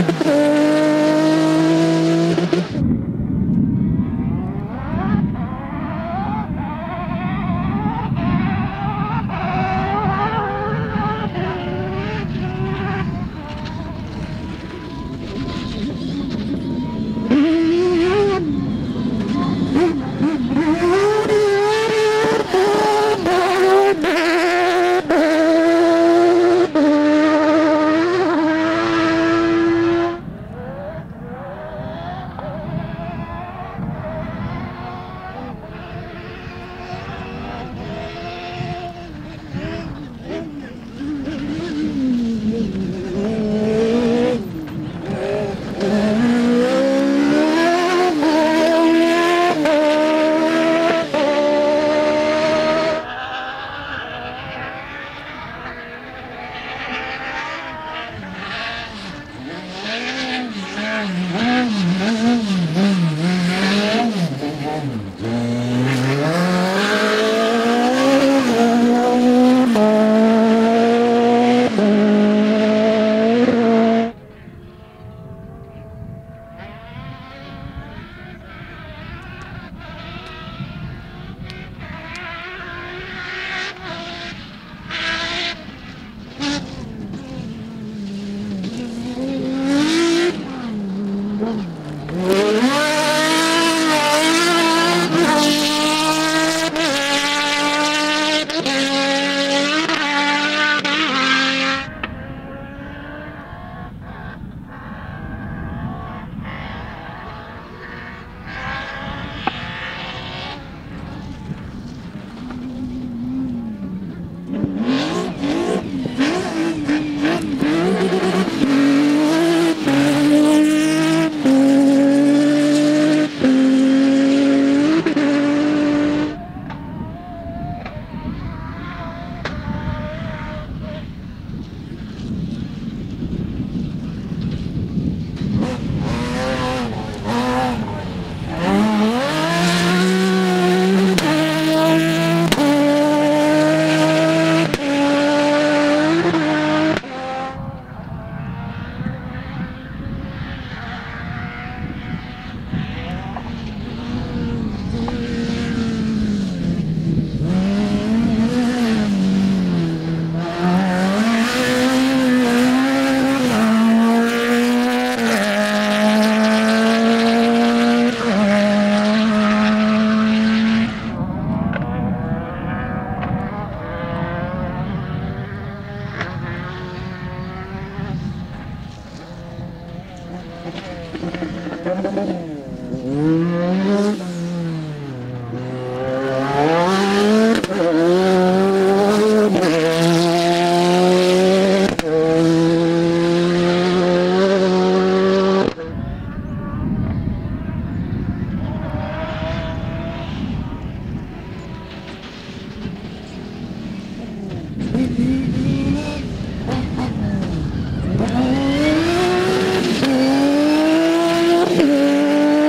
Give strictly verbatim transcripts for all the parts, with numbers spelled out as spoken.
Thank you.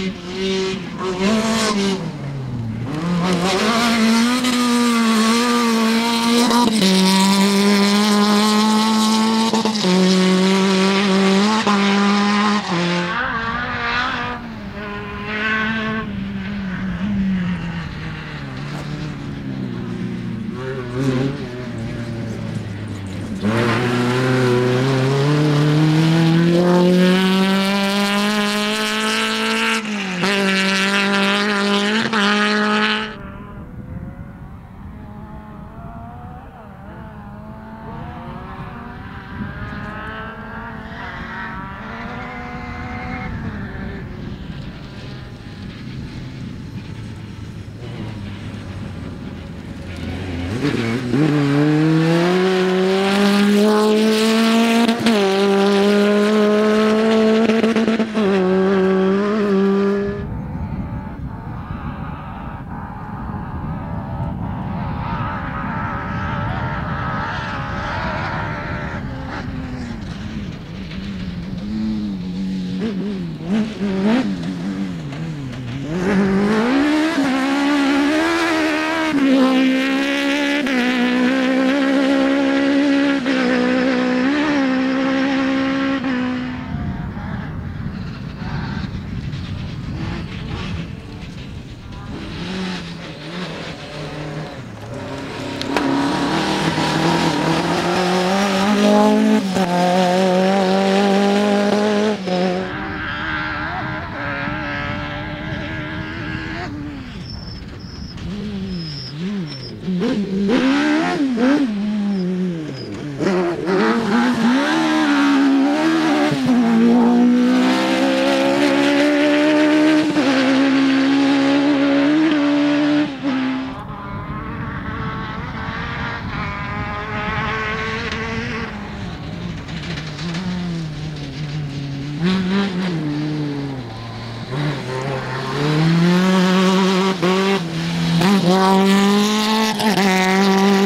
Wow.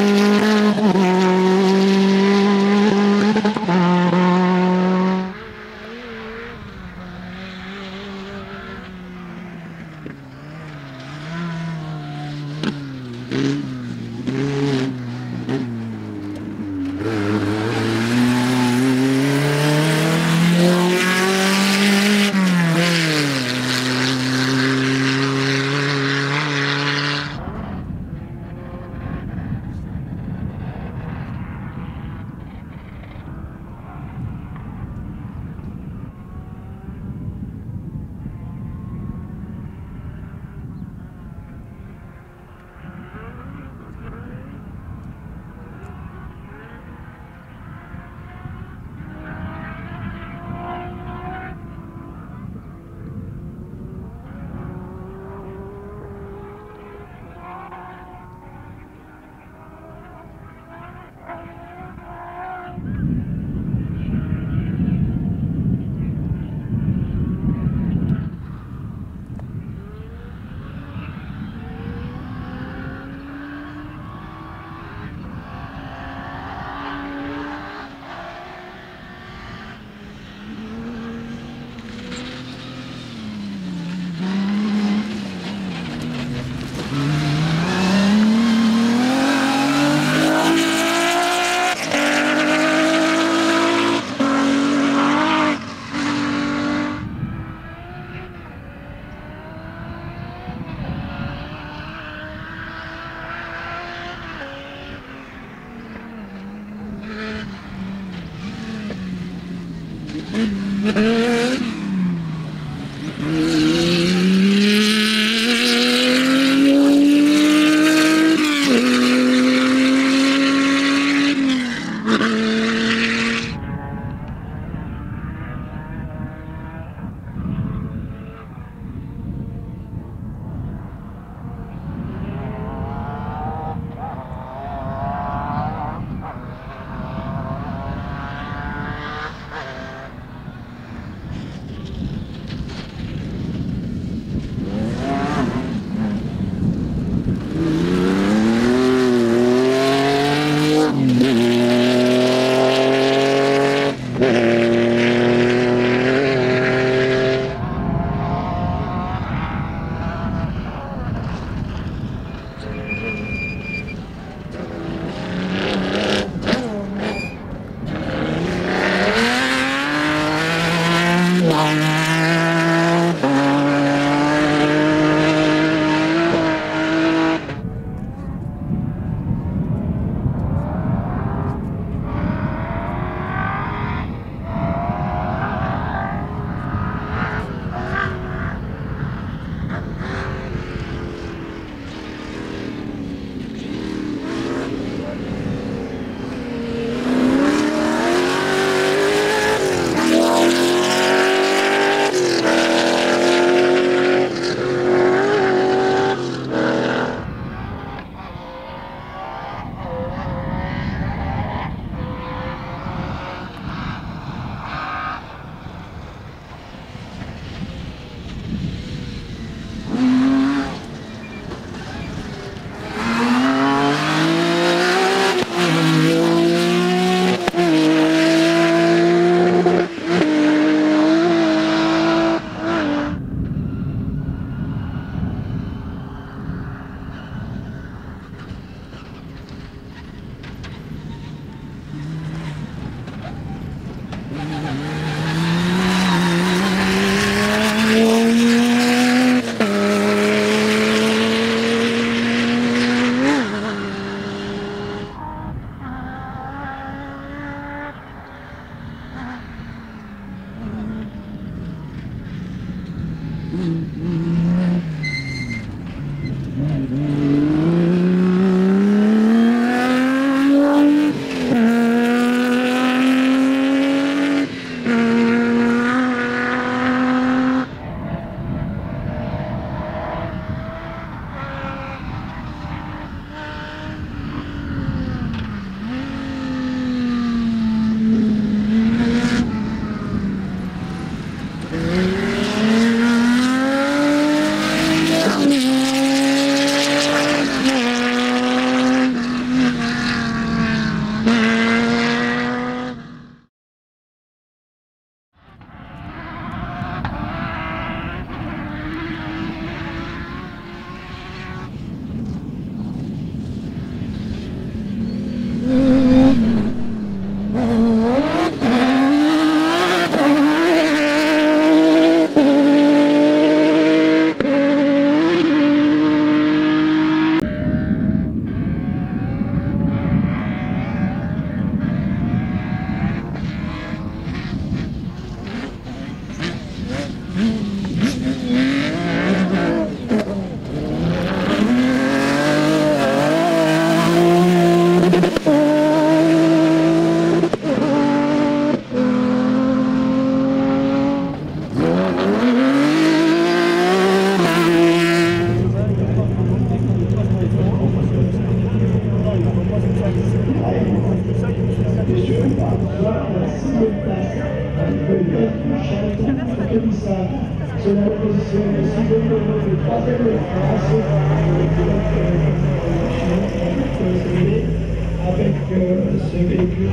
avec euh, ce véhicule.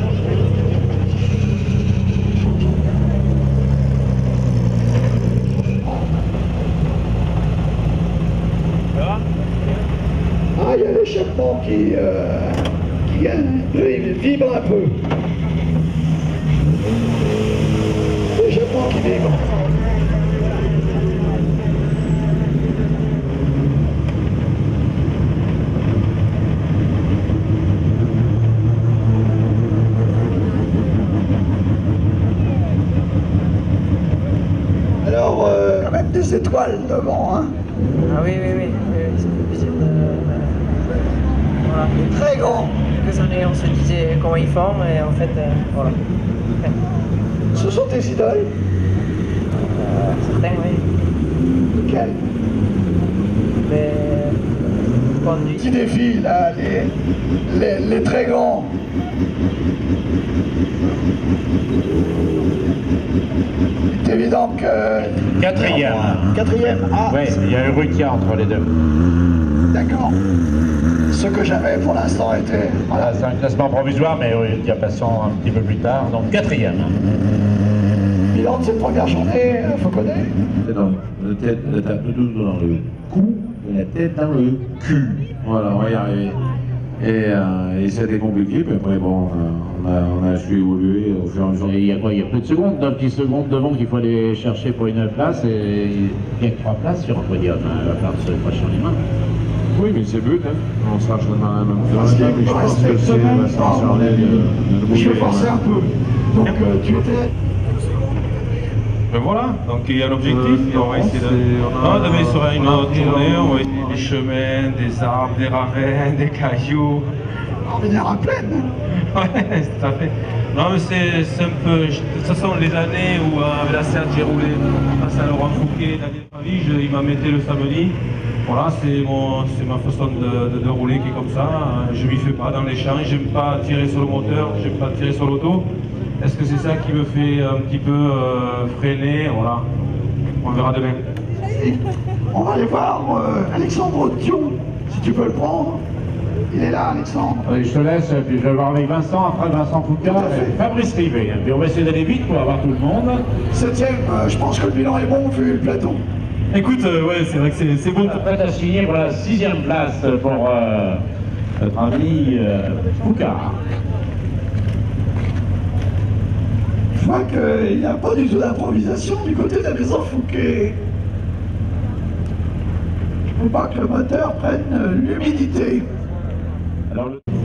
Ah, il y a l'échappement qui, euh, qui euh, vibre un peu. L'échappement qui vibre. Alors, euh, quand même des étoiles devant, hein. Ah oui, oui, oui. oui, c'est difficile de... Voilà. Très grand. Quelques années, on se disait comment ils font, et en fait, euh, voilà. Ce sont tes idoles? Euh, certains, oui. Lesquels? Les conduits. Petit défi, là, les, les, les très grands. C'est évident que... Quatrième. Quatrième, ah. Oui, il y a eu Rutia entre les deux. D'accord. Ce que j'avais pour l'instant était... Voilà, c'est un classement provisoire, mais Rutia passant un petit peu plus tard, donc quatrième. Bilan de cette première journée, faut connaître. Dans la tête, la tête dans le cou et la tête dans le cul. Voilà, on va y arriver. Et, euh, et c'était compliqué, puis après, bon, on a, on a su évoluer au fur et à mesure. Et il y a quoi? Il y a peu de secondes, deux petites secondes devant qu'il faut aller chercher pour une place, et il y a que trois places sur un podium. Il va falloir se crocher les mains. Oui, mais c'est le but, hein. On sera dans la même Parce zone, mais je qu'il pense reste que c'est semaine, la sensation de je vais forcer un peu. Donc, euh, tu étais... Ben voilà, donc il y a l'objectif, Euh, et on va non, essayer de... c'est- on a- Non, demain sera une on a- autre journée, on va essayer des chemins, des arbres, des ravins, des cailloux. On va venir à pleine. Ouais, tout à fait. Non, mais c'est un peu... Ce sont les années où euh, avec la Seat j'ai roulé à Saint-Laurent Fouquet, Daniel Pavige, il m'a metté le samedi. Voilà, c'est ma façon de, de, de rouler qui est comme ça. Je ne m'y fais pas dans les champs, j'aime pas tirer sur le moteur, j'aime pas tirer sur l'auto. Est-ce que c'est ça qui me fait un petit peu euh, freiner? Voilà, on verra demain. On va aller voir euh, Alexandre Thion, si tu peux le prendre. Il est là, Alexandre. Allez, je te laisse, puis je vais voir avec Vincent, après Vincent Foucault, et Fabrice Rivet. Puis on va essayer d'aller vite pour avoir tout le monde. Septième, euh, je pense que le bilan est bon vu le plateau. Écoute, euh, ouais, c'est vrai que c'est bon. Prêt à signer pour la sixième place pour euh, notre ami euh, Foucault. Je vois qu'il n'y a pas du tout d'improvisation du côté de la maison Fouquet. Il ne faut pas que le moteur prenne euh, l'humidité. Alors, le...